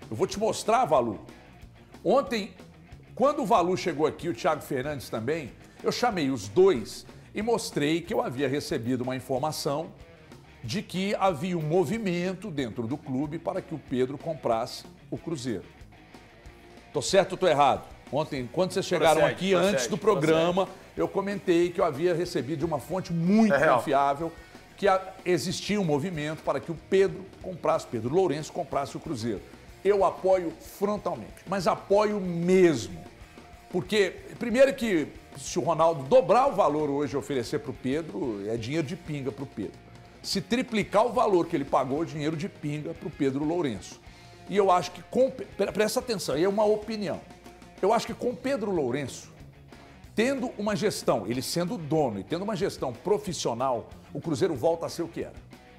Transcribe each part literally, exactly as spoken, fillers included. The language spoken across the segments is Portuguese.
Eu vou te mostrar, Valu. Ontem, quando o Valu chegou aqui, o Thiago Fernandes também, eu chamei os dois e mostrei que eu havia recebido uma informação de que havia um movimento dentro do clube para que o Pedro comprasse o Cruzeiro. Tô certo ou tô errado? Ontem, quando vocês chegaram Procede, aqui, procede, antes do programa, procede. eu comentei que eu havia recebido de uma fonte muito É real. confiável que a, existia um movimento para que o Pedro comprasse, Pedro Lourenço comprasse o Cruzeiro. Eu apoio frontalmente, mas apoio mesmo. Porque, primeiro que se o Ronaldo dobrar o valor hoje e oferecer para o Pedro, é dinheiro de pinga para o Pedro. Se triplicar o valor que ele pagou, dinheiro de pinga para o Pedro Lourenço. E eu acho que, com, presta atenção, é uma opinião. Eu acho que com o Pedro Lourenço, tendo uma gestão, ele sendo dono e tendo uma gestão profissional, o Cruzeiro volta a ser o que era.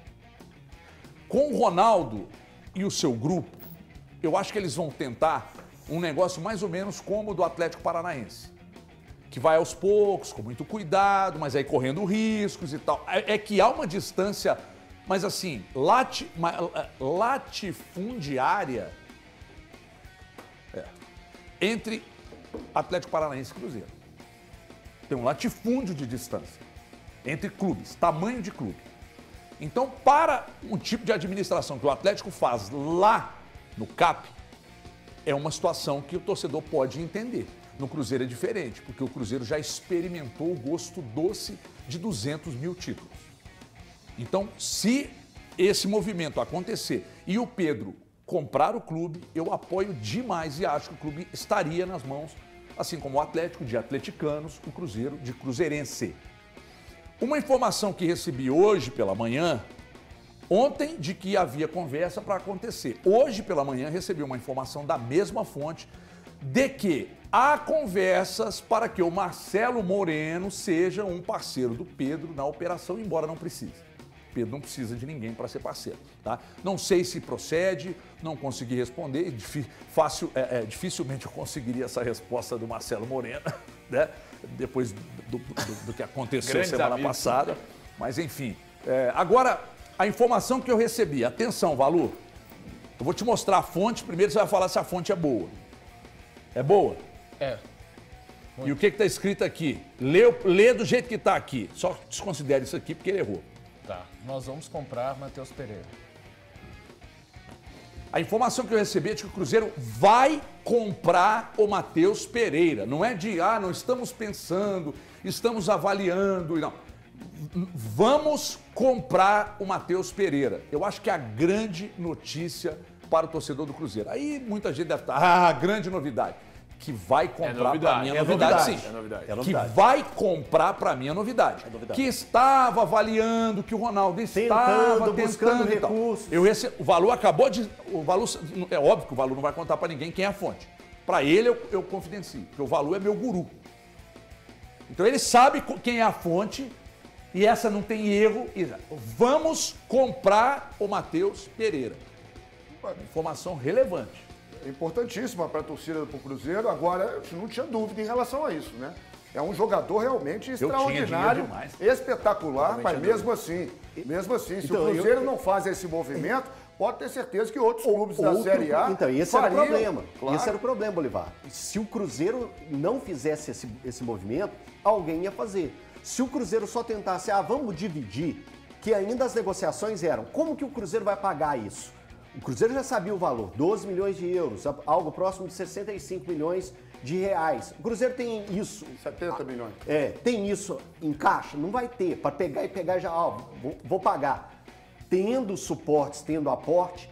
Com o Ronaldo e o seu grupo, eu acho que eles vão tentar um negócio mais ou menos como o do Atlético Paranaense. Que vai aos poucos, com muito cuidado, mas aí correndo riscos e tal. É, é que há uma distância, mas assim, lati, latifundiária é, entre Atlético Paranaense e Cruzeiro. Tem um latifúndio de distância entre clubes, tamanho de clube. Então, para o tipo de administração que o Atlético faz lá no C A P, é uma situação que o torcedor pode entender. No Cruzeiro é diferente, porque o Cruzeiro já experimentou o gosto doce de duzentos mil títulos. Então, se esse movimento acontecer e o Pedro comprar o clube, eu apoio demais e acho que o clube estaria nas mãos, assim como o Atlético, de atleticanos, o Cruzeiro, de cruzeirense. Uma informação que recebi hoje pela manhã, ontem, de que havia conversa para acontecer. Hoje pela manhã recebi uma informação da mesma fonte de que há conversas para que o Marcelo Moreno seja um parceiro do Pedro na operação, embora não precise. Pedro não precisa de ninguém para ser parceiro, tá? Não sei se procede, não consegui responder, fácil, é, é, dificilmente eu conseguiria essa resposta do Marcelo Moreno, né? Depois do, do, do que aconteceu Grandes semana amigos. passada, mas enfim. É, agora, a informação que eu recebi, atenção, Valu, eu vou te mostrar a fonte, primeiro você vai falar se a fonte é boa. É boa? É. E o que está escrito aqui? Lê, lê do jeito que está aqui. Só desconsidere isso aqui porque ele errou. Tá. Nós vamos comprar Matheus Pereira. A informação que eu recebi é de que o Cruzeiro vai comprar o Matheus Pereira. Não é de, ah, não estamos pensando, estamos avaliando. Não. Vamos comprar o Matheus Pereira. Eu acho que é a grande notícia para o torcedor do Cruzeiro. Aí muita gente deve estar, ah, grande novidade. Que vai comprar para mim é novidade, sim. É novidade. É novidade. Que vai comprar para mim é novidade. É novidade. Que estava avaliando, que o Ronaldo estava Tentando, tentando buscando e tal. recursos. Eu rece... O Valu acabou de... O Valu... É óbvio que o Valu não vai contar para ninguém quem é a fonte. Para ele eu, eu confidencio, porque o Valu é meu guru. Então ele sabe quem é a fonte e essa não tem erro. Vamos comprar o Matheus Pereira. Informação relevante. Importantíssima para a torcida do Cruzeiro. Agora, eu não tinha dúvida em relação a isso, né? É um jogador realmente extraordinário, espetacular, mas mesmo assim, mesmo assim, se Então, o Cruzeiro eu- não faz esse movimento, pode ter certeza que outros clubes da Outro- Série A Então, esse fariam. era o problema. Claro. Esse era o problema, Bolivar. Se o Cruzeiro não fizesse esse, esse movimento, alguém ia fazer. Se o Cruzeiro só tentasse, ah, vamos dividir, que ainda as negociações eram, como que o Cruzeiro vai pagar isso? O Cruzeiro já sabia o valor, doze milhões de euros, algo próximo de sessenta e cinco milhões de reais. O Cruzeiro tem isso. setenta milhões. É, tem isso em caixa? Não vai ter. Para pegar e pegar já, ó, vou, vou pagar. Tendo suportes, tendo aporte,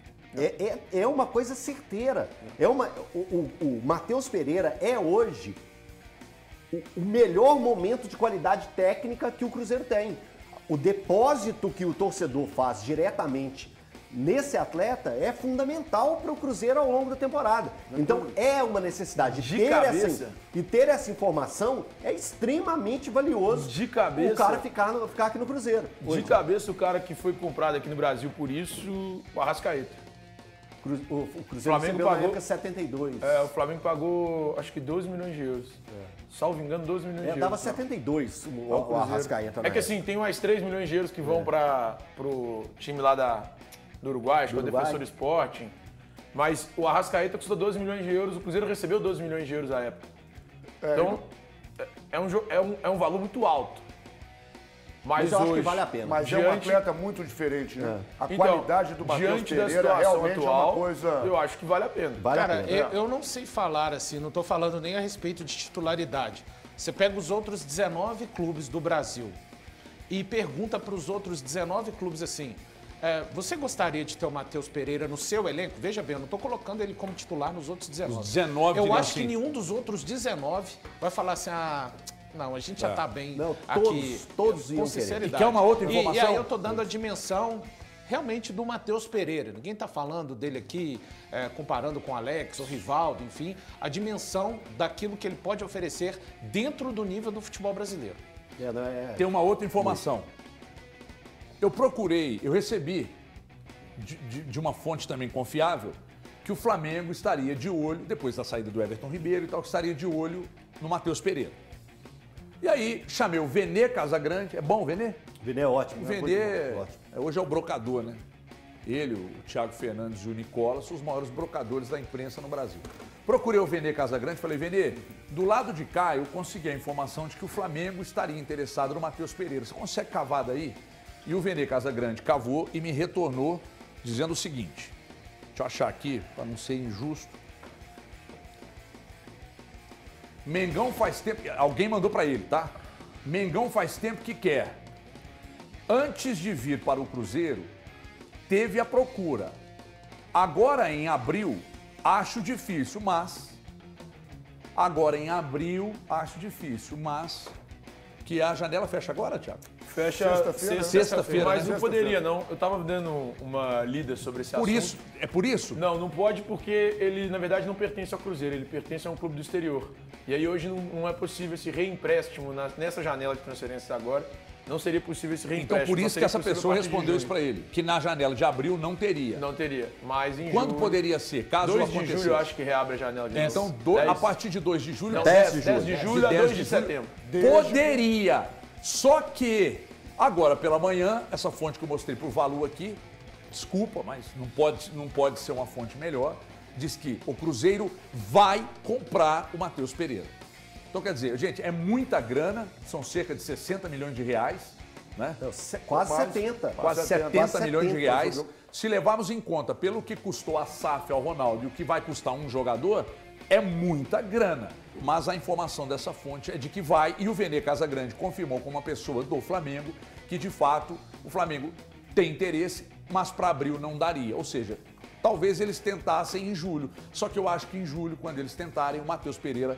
é, é, é uma coisa certeira. É uma, o o, o Matheus Pereira é hoje o, o melhor momento de qualidade técnica que o Cruzeiro tem. O depósito que o torcedor faz diretamente nesse atleta é fundamental para o Cruzeiro ao longo da temporada. Então é uma necessidade. De ter cabeça. essa, e ter essa informação é extremamente valioso. De cabeça. O cara ficar, no- ficar aqui no Cruzeiro. De Hoje. cabeça, o cara que foi comprado aqui no Brasil por isso, o Arrascaeta. Cru- O, o Cruzeiro Flamengo recebeu na pagou- época setenta e dois. É, o Flamengo pagou, acho que doze milhões de euros. Salvo engano, doze milhões É, de dava euros. setenta e dois o, Ao o, o Cruzeiro. Arrascaeta. na É que época. assim, tem mais três milhões de euros que vão para pro time lá da, do Uruguai, acho que é o Uruguai. Defensor Sporting. Mas o Arrascaeta custou doze milhões de euros, o Cruzeiro recebeu doze milhões de euros à época. É, então, é um, é, um, é um valor muito alto. Mas, Mas eu hoje, acho que vale a pena. Mas diante, é um atleta muito diferente, né? É. A então, qualidade do Matheus diante da Pereira situação realmente atual, é uma coisa... eu acho que vale a pena. Vale Cara, a pena. eu, eu não sei falar assim, não estou falando nem a respeito de titularidade. Você pega os outros dezenove clubes do Brasil e pergunta para os outros dezenove clubes assim, é, você gostaria de ter o Matheus Pereira no seu elenco? Veja bem, eu não estou colocando ele como titular nos outros dezenove. Os dezenove, eu digamos acho que assim. nenhum dos outros dezenove vai falar assim, ah, não, a gente já está bem Não, aqui. todos- todos iam com querer. sinceridade. E quer uma outra E- informação? E, aí eu estou dando a dimensão realmente do Matheus Pereira. Ninguém está falando dele aqui, é, comparando com o Alex, o Rivaldo, enfim. A dimensão daquilo que ele pode oferecer dentro do nível do futebol brasileiro. É, não é- Tem uma outra informação. Eu procurei, eu recebi de, de- de uma fonte também confiável que o Flamengo estaria de olho, depois da saída do Everton Ribeiro e tal, que estaria de olho no Matheus Pereira. E aí chamei o Vene Casagrande. É bom o Vene? Vene é ótimo. O né? Vene Muito bom, ótimo. é- hoje é o brocador, né? Ele, o Thiago Fernandes e o Nicola são os maiores brocadores da imprensa no Brasil. Procurei o Vene Casagrande e falei, Vene, do lado de cá eu consegui a informação de que o Flamengo estaria interessado no Matheus Pereira. Você consegue cavar daí? E o Vene Casagrande cavou e me retornou dizendo o seguinte. Deixa eu achar aqui, para não ser injusto. Mengão faz tempo... Alguém mandou para ele, tá? Mengão faz tempo que quer. Antes de vir para o Cruzeiro, teve a procura. Agora, em abril, acho difícil, mas... Agora, em abril, acho difícil, mas... Que a janela fecha agora, Thiago? Fecha Sexta-feira, né? Sexta-feira, Mas né? não poderia, não. Eu estava dando uma lida sobre esse Por assunto. isso, é por isso? Não, não pode porque ele, na verdade, não pertence ao Cruzeiro, ele pertence a um clube do exterior. E aí hoje não, não é possível esse reempréstimo na- nessa janela de transferências agora. Não seria possível esse reempréstimo. Então, por só isso que seria essa possível pessoa a partir de respondeu isso junho. para ele, que na janela de abril não teria. Não teria, mas em Quando julho, poderia ser, caso dois de acontecesse? julho eu acho que reabre a janela de É, novo. então, do- dez a partir de dois de julho, Não, dez dez, dez de julho a dez dois de setembro. Poderia. Só que, agora pela manhã, essa fonte que eu mostrei pro Valu aqui, desculpa, mas não pode, não pode ser uma fonte melhor, diz que o Cruzeiro vai comprar o Matheus Pereira. Então, quer dizer, gente, é muita grana, são cerca de sessenta milhões de reais, né? Então, se- quase Quase- setenta. Quase setenta, setenta quase milhões de setenta, reais. jogou. Se levarmos em conta pelo que custou a S A F ao Ronaldo e o que vai custar um jogador, é muita grana. Mas a informação dessa fonte é de que vai, e o Vene Casagrande confirmou com uma pessoa do Flamengo que, de fato, o Flamengo tem interesse, mas para abril não daria. Ou seja, talvez eles tentassem em julho. Só que eu acho que em julho, quando eles tentarem, o Matheus Pereira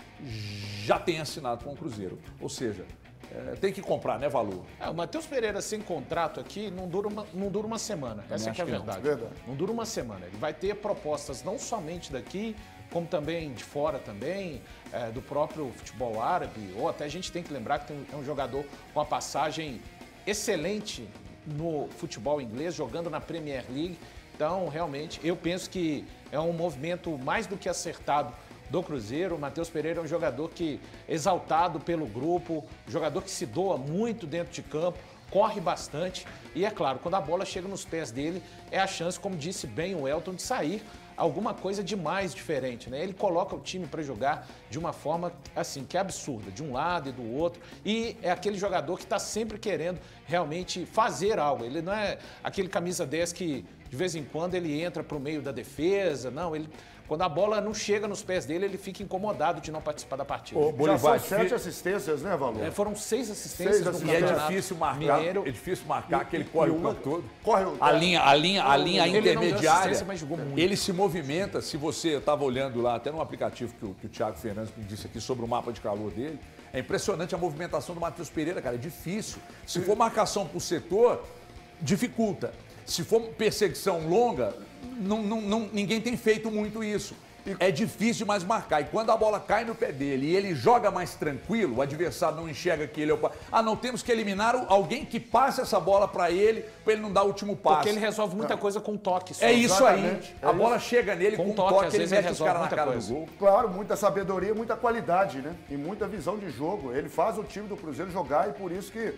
já tem assinado com o Cruzeiro. Ou seja, é, tem que comprar, né, Valor? É, o Matheus Pereira sem contrato aqui não dura uma, não dura uma semana. Essa é que é a acho que não. verdade. Verdade. Não dura uma semana. Ele vai ter propostas não somente daqui, como também de fora também, é, do próprio futebol árabe, ou até a gente tem que lembrar que tem, é um jogador com uma passagem excelente no futebol inglês, jogando na Premier League. Então, realmente, eu penso que é um movimento mais do que acertado do Cruzeiro. O Matheus Pereira é um jogador que, exaltado pelo grupo, jogador que se doa muito dentro de campo, corre bastante e, é claro, quando a bola chega nos pés dele, é a chance, como disse bem o Elton, de sair alguma coisa de mais diferente, né? Ele coloca o time para jogar de uma forma, assim, que é absurda, de um lado e do outro, e é aquele jogador que está sempre querendo realmente fazer algo. Ele não é aquele camisa dez que, de vez em quando, ele entra para o meio da defesa, não, ele... Quando a bola não chega nos pés dele, ele fica incomodado de não participar da partida. Ô, Já Bolivar, são é sete difí- assistências, né, Valor? É, foram seis assistências Seis no assistências. E é Campeonato difícil marcar, Mineiro. é difícil marcar que ele corre o campo todo. Corre o... A linha, a linha, a linha Ele não deu intermediária, assistência, mas jogou muito. ele se movimenta, se você estava olhando lá, até no aplicativo que o, que o Thiago Fernandes me disse aqui sobre o mapa de calor dele, é impressionante a movimentação do Matheus Pereira, cara, é difícil. Se for marcação por setor, dificulta. Se for perseguição longa, não, não, não, ninguém tem feito muito isso. É difícil demais marcar. E quando a bola cai no pé dele e ele joga mais tranquilo, o adversário não enxerga que ele é o... Ah, não, temos que eliminar o- alguém que passe essa bola para ele, para ele não dar o último passe. Porque ele resolve muita coisa com toque. só. É isso aí. Exatamente. É A bola chega nele Com com um toque, toque, às ele vezes ele mete os resolve caras na muita cara coisa. do gol. Claro, muita sabedoria, muita qualidade, né? E muita visão de jogo. Ele faz o time do Cruzeiro jogar e por isso que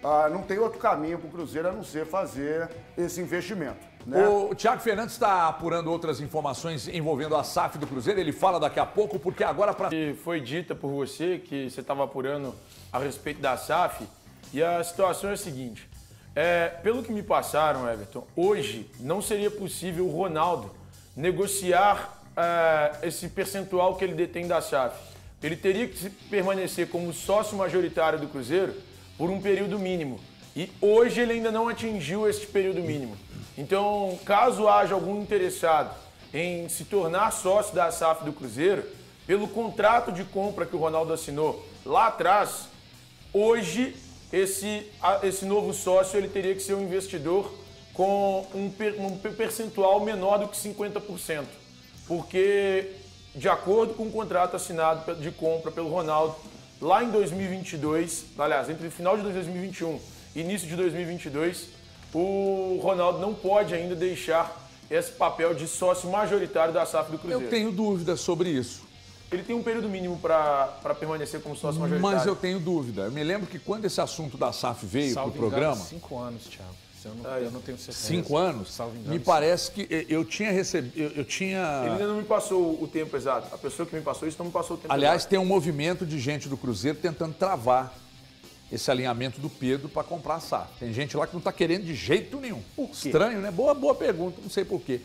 ah, não tem outro caminho para o Cruzeiro a não ser fazer esse investimento. Né? O Thiago Fernandes está apurando outras informações envolvendo a S A F do Cruzeiro. Ele fala daqui a pouco, porque agora para... Foi dita por você que você estava apurando a respeito da S A F e a situação é a seguinte. É, pelo que me passaram, Everton, hoje não seria possível o Ronaldo negociar é, esse percentual que ele detém da S A F. Ele teria que permanecer como sócio majoritário do Cruzeiro por um período mínimo. E hoje ele ainda não atingiu esse período mínimo. Então, caso haja algum interessado em se tornar sócio da S A F do Cruzeiro, pelo contrato de compra que o Ronaldo assinou lá atrás, hoje esse, esse novo sócio ele teria que ser um investidor com um, um percentual menor do que cinquenta por cento. Porque, de acordo com o contrato assinado de compra pelo Ronaldo, lá em dois mil e vinte e dois, aliás, entre o final de dois mil e vinte e um e início de dois mil e vinte e dois, o Ronaldo não pode ainda deixar esse papel de sócio majoritário da S A F do Cruzeiro. Eu tenho dúvidas sobre isso. Ele tem um período mínimo para permanecer como sócio majoritário. Mas eu tenho dúvida. Eu me lembro que quando esse assunto da S A F veio para o programa... Cinco anos, Thiago. Eu não, eu não tenho certeza. Cinco anos? Me parece que eu tinha recebido... Eu, eu tinha... Ele ainda não me passou o tempo exato. A pessoa que me passou isso não me passou o tempo Aliás, exato. tem um movimento de gente do Cruzeiro tentando travar esse alinhamento do Pedro para comprar a S A F. Tem gente lá que não está querendo de jeito nenhum. Por quê? Estranho, né? Boa, boa pergunta, não sei por quê.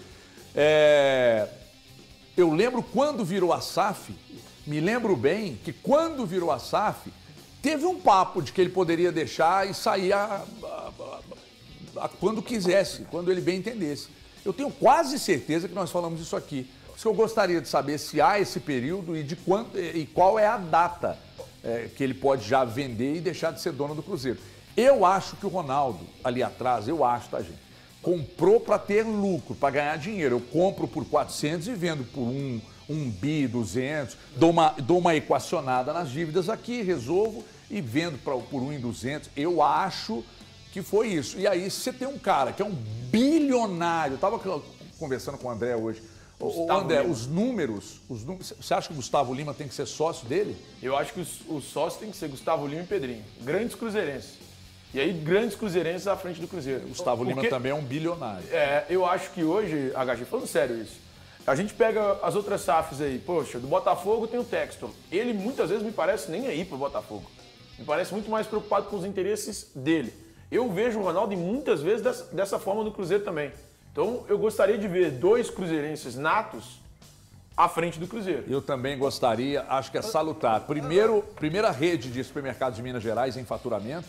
É... Eu lembro quando virou a S A F, me lembro bem que quando virou a S A F, teve um papo de que ele poderia deixar e sair a, a, a, a, quando quisesse, quando ele bem entendesse. Eu tenho quase certeza que nós falamos isso aqui. Por isso que eu gostaria de saber se há esse período e, de quanto, e qual é a data é, que ele pode já vender e deixar de ser dono do Cruzeiro. Eu acho que o Ronaldo, ali atrás, eu acho, tá, gente? Comprou para ter lucro, para ganhar dinheiro. Eu compro por quatrocentos e vendo por um, um bi, duzentos, dou uma, dou uma equacionada nas dívidas aqui, resolvo e vendo pra, por um em duzentos. Eu acho que foi isso. E aí, se você tem um cara que é um bilionário, eu estava conversando com o André hoje, o André, Lima. os números, os números, você acha que o Gustavo Lima tem que ser sócio dele? Eu acho que os, os sócios tem que ser Gustavo Lima e Pedrinho, grandes cruzeirenses. E aí, grandes cruzeirenses à frente do Cruzeiro. Gustavo Porque, Lima também é um bilionário. É, eu acho que hoje, H G, falando sério isso, a gente pega as outras S A Fs aí, poxa, do Botafogo tem o Textor. Ele muitas vezes me parece nem aí pro Botafogo. Me parece muito mais preocupado com os interesses dele. Eu vejo o Ronaldo muitas vezes dessa, dessa forma no Cruzeiro também. Então, eu gostaria de ver dois cruzeirenses natos à frente do Cruzeiro. Eu também gostaria, acho que é salutar. Primeiro, primeira rede de supermercados de Minas Gerais em faturamento,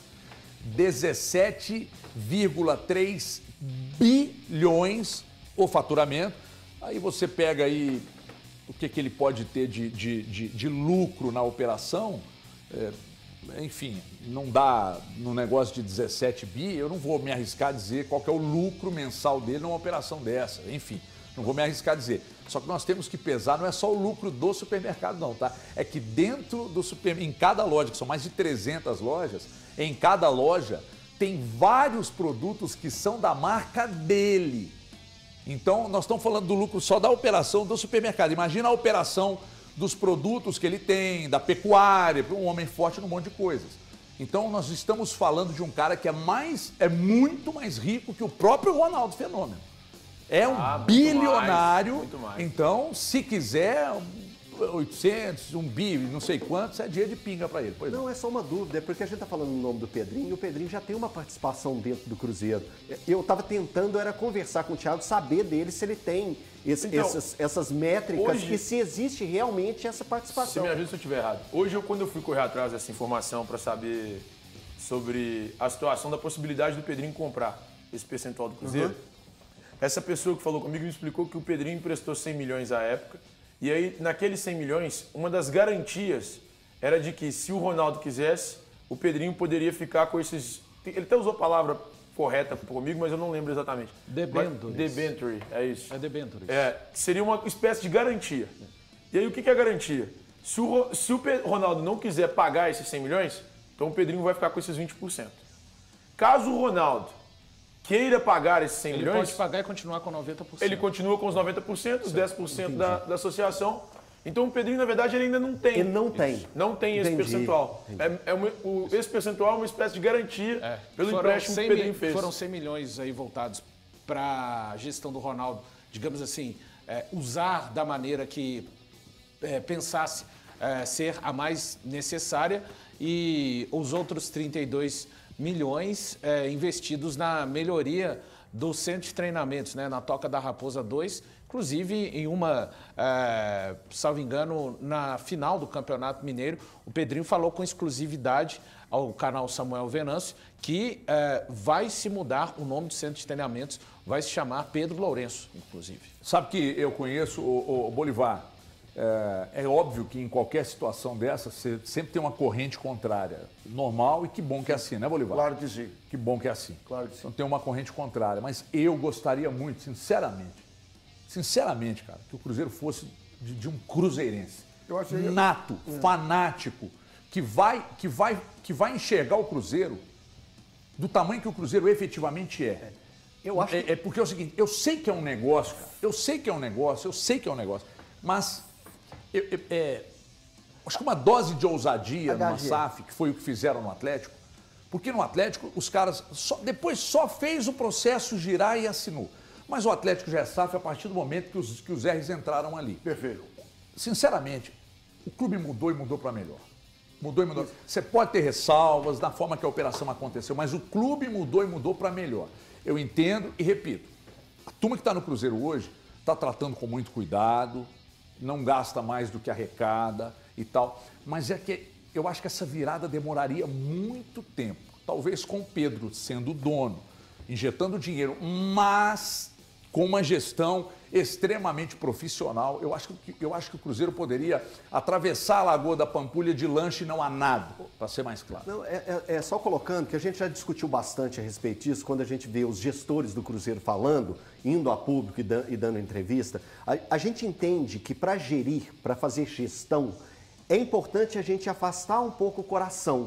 dezessete vírgula três bilhões o faturamento. Aí você pega aí o que, que ele pode ter de, de, de, de lucro na operação. É, enfim, não dá no negócio de dezessete bi, eu não vou me arriscar a dizer qual que é o lucro mensal dele numa operação dessa. Enfim, não vou me arriscar a dizer. Só que nós temos que pesar, não é só o lucro do supermercado não, tá? É que dentro do supermercado, em cada loja, que são mais de trezentas lojas, em cada loja tem vários produtos que são da marca dele. Então, nós estamos falando do lucro só da operação do supermercado. Imagina a operação dos produtos que ele tem, da pecuária, um homem forte num monte de coisas. Então, nós estamos falando de um cara que é mais, é muito mais rico que o próprio Ronaldo Fenômeno. É um ah, bilionário. Muito mais, muito mais. Então, se quiser oitocentos, um bi, não sei quantos, é dia de pinga para ele. Pois não, é só uma dúvida, é porque a gente está falando no nome do Pedrinho e o Pedrinho já tem uma participação dentro do Cruzeiro. Eu estava tentando era conversar com o Thiago, saber dele se ele tem esse, então, essas, essas métricas hoje, e se existe realmente essa participação. Se me ajuda se eu estiver errado. Hoje, eu, quando eu fui correr atrás dessa informação para saber sobre a situação da possibilidade do Pedrinho comprar esse percentual do Cruzeiro, uhum. essa pessoa que falou comigo me explicou que o Pedrinho emprestou cem milhões à época. E aí, naqueles cem milhões, uma das garantias era de que, se o Ronaldo quisesse, o Pedrinho poderia ficar com esses... Ele até usou a palavra correta comigo, mas eu não lembro exatamente. Debentures. Debenture, é isso. É debentures. É, seria uma espécie de garantia. E aí, o que é garantia? Se o, se o Ronaldo não quiser pagar esses cem milhões, então o Pedrinho vai ficar com esses vinte por cento. Caso o Ronaldo queira pagar esses cem ele milhões... Ele pode pagar e continuar com noventa por cento. Ele continua com os noventa por cento, os dez por cento da, da associação, Então o Pedrinho, na verdade, ele ainda não tem. Ele não tem. Isso. Não tem esse Entendi. percentual. É, é uma, o, esse percentual é uma espécie de garantia É. pelo Foram empréstimo que o Pedrinho fez. Foram cem milhões aí voltados para a gestão do Ronaldo, digamos assim, é, usar da maneira que é, pensasse é, ser a mais necessária, e os outros trinta e dois milhões é, investidos na melhoria do centro de treinamentos, né, na Toca da Raposa dois, inclusive em uma, é, salvo engano, na final do Campeonato Mineiro, o Pedrinho falou com exclusividade ao canal Samuel Venâncio que é, vai se mudar o nome do centro de treinamentos, vai se chamar Pedro Lourenço, inclusive. Sabe que eu conheço o, o Bolivar. É, é óbvio que em qualquer situação dessa, você sempre tem uma corrente contrária. Normal, e que bom que é assim, né, Bolivar? Claro que sim. Que bom que é assim. Claro que sim. Então tem uma corrente contrária. Mas eu gostaria muito, sinceramente, sinceramente, cara, que o Cruzeiro fosse de, de um cruzeirense. Eu achei... Nato, hum. fanático, que vai, que, vai, que vai enxergar o Cruzeiro do tamanho que o Cruzeiro efetivamente é. Eu acho é, é porque é o seguinte, eu sei que é um negócio, cara, eu sei que é um negócio, eu sei que é um negócio, mas eu, eu, é, acho que uma dose de ousadia numa S A F, que foi o que fizeram no Atlético, porque no Atlético os caras só, depois só fez o processo girar e assinou. Mas o Atlético já é S A F a partir do momento que os, que os R's entraram ali. Perfeito. Sinceramente, o clube mudou e mudou para melhor. Mudou e mudou. Você pode ter ressalvas da forma que a operação aconteceu, mas o clube mudou e mudou para melhor. Eu entendo e repito, a turma que está no Cruzeiro hoje está tratando com muito cuidado, não gasta mais do que arrecada e tal, mas é que eu acho que essa virada demoraria muito tempo. Talvez com o Pedro sendo o dono, injetando dinheiro, mas com uma gestão extremamente profissional. Eu acho que, eu acho que o Cruzeiro poderia atravessar a Lagoa da Pampulha de lanche e não a nado, para ser mais claro. Não, é, é, é só colocando que a gente já discutiu bastante a respeito disso, quando a gente vê os gestores do Cruzeiro falando, indo a público e, dan, e dando entrevista. A, a gente entende que para gerir, para fazer gestão, é importante a gente afastar um pouco o coração.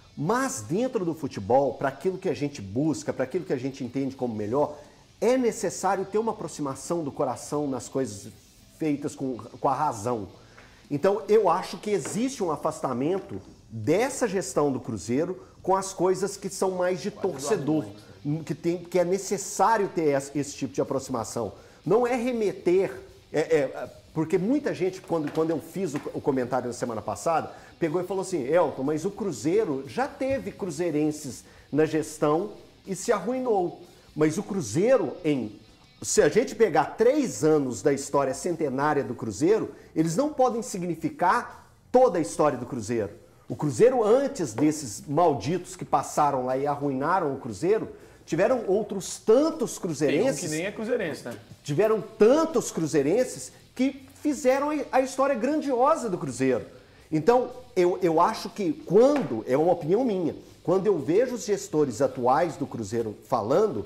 Mas dentro do futebol, para aquilo que a gente busca, para aquilo que a gente entende como melhor, é necessário ter uma aproximação do coração nas coisas feitas com, com a razão. Então, eu acho que existe um afastamento dessa gestão do Cruzeiro com as coisas que são mais de torcedor, que, tem, que é necessário ter esse, esse tipo de aproximação. Não é remeter, é, é, porque muita gente, quando, quando eu fiz o, o comentário na semana passada, pegou e falou assim, Elton, mas o Cruzeiro já teve cruzeirenses na gestão e se arruinou. Mas o Cruzeiro, em, se a gente pegar três anos da história centenária do Cruzeiro, eles não podem significar toda a história do Cruzeiro. O Cruzeiro, antes desses malditos que passaram lá e arruinaram o Cruzeiro, tiveram outros tantos cruzeirenses... Tem um que nem é cruzeirense, né? Tiveram tantos cruzeirenses que fizeram a história grandiosa do Cruzeiro. Então, eu, eu acho que quando, é uma opinião minha, quando eu vejo os gestores atuais do Cruzeiro falando,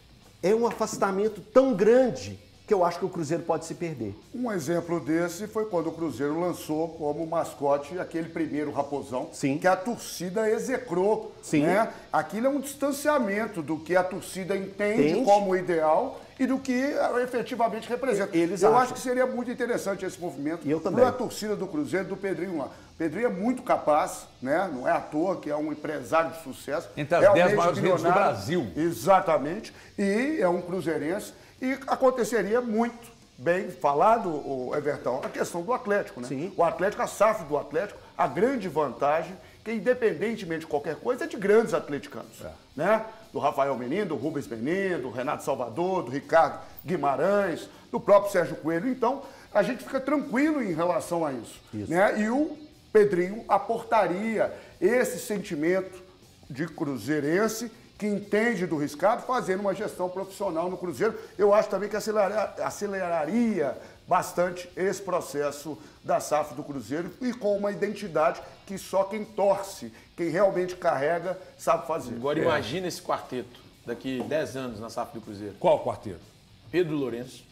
é um afastamento tão grande que eu acho que o Cruzeiro pode se perder. Um exemplo desse foi quando o Cruzeiro lançou como mascote aquele primeiro raposão, Sim. que a torcida execrou. Sim. Né? Aquilo é um distanciamento do que a torcida entende Entende? como ideal e do que efetivamente representa. Eles eu acham. acho que seria muito interessante esse movimento E eu também. para a torcida do Cruzeiro, do Pedrinho lá. Pedrinho é muito capaz, né? Não é à toa que é um empresário de sucesso. Entre as realmente dez maiores redes do milionário. Brasil. Exatamente. E é um cruzeirense. E aconteceria muito bem falado, o Everton, a questão do Atlético, né? Sim. O Atlético, a S A F do Atlético, a grande vantagem, que independentemente de qualquer coisa, é de grandes atleticanos, é. né? Do Rafael Menino, do Rubens Menino, do Renato Salvador, do Ricardo Guimarães, do próprio Sérgio Coelho. Então, a gente fica tranquilo em relação a isso. Isso. Né? E o Pedrinho aportaria esse sentimento de cruzeirense que entende do riscado, fazendo uma gestão profissional no Cruzeiro. Eu acho também que aceleraria, aceleraria bastante esse processo da S A F do Cruzeiro e com uma identidade que só quem torce, quem realmente carrega, sabe fazer. Agora é. Imagina esse quarteto daqui dez anos na S A F do Cruzeiro. Qual quarteto? Pedro Lourenço,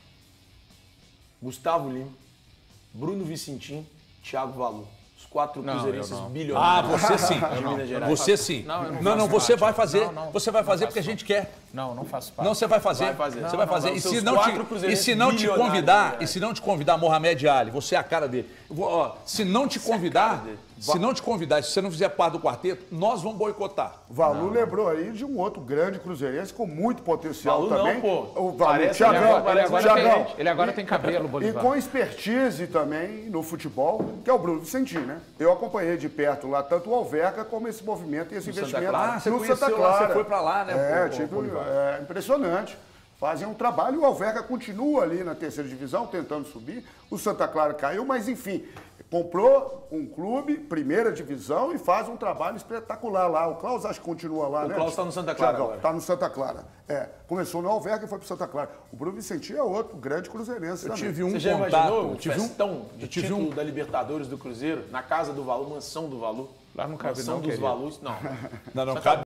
Gustavo Lima, Bruno Vicentim, Thiago Valu. Os quatro Não, cruzeirenses eu não. bilionários. Ah, você sim. de Minas Gerais. Você sim. Não, eu não Não, não, faço você parte. vai fazer. Não, não. Você vai fazer Não porque a faço. gente quer. Não, não faço parte. Não, você vai fazer. Vai fazer. Você Não, vai não, fazer. não. E, Seus se não quatro te, e cruzeirenses se não te bilionários, convidar, né? e se não te convidar, Mohamed Ali, você é a cara dele. Eu vou, ó, se não te convidar, se não te convidar, se você não fizer parte do quarteto, nós vamos boicotar. O Valu lembrou aí de um outro grande cruzeirense com muito potencial Valu não, também. pô. O Valu, Parece- Ele Thiagão, agora, ele agora Thiagão. tem, ele agora tem cabelo, E Bolivar. com expertise também no futebol, que é o Bruno Vicentim, né? Eu acompanhei de perto lá tanto o Alverca como esse movimento e esse Santa investimento Clara. Ah, você no conheceu Santa lá, Clara. você foi pra lá, né, É, pô, tive, Bolivar? é impressionante. Fazem um trabalho, o Alverca continua ali na terceira divisão, tentando subir. O Santa Clara caiu, mas enfim, comprou um clube, primeira divisão, e faz um trabalho espetacular lá. O Klaus acho que continua lá, O né? Klaus tá no Santa Clara Thiagão, agora. Tá no Santa Clara. É, começou no Alverca e foi pro Santa Clara. O Bruno Vicentim é outro grande cruzeirense Eu também. tive um Você já contato. imaginou eu o tive um, festão de eu tive título um, da Libertadores do Cruzeiro na casa do Valu, mansão do Valu? Lá não cabe mansão não, dos querido. Valus, não. não, não, Só cabe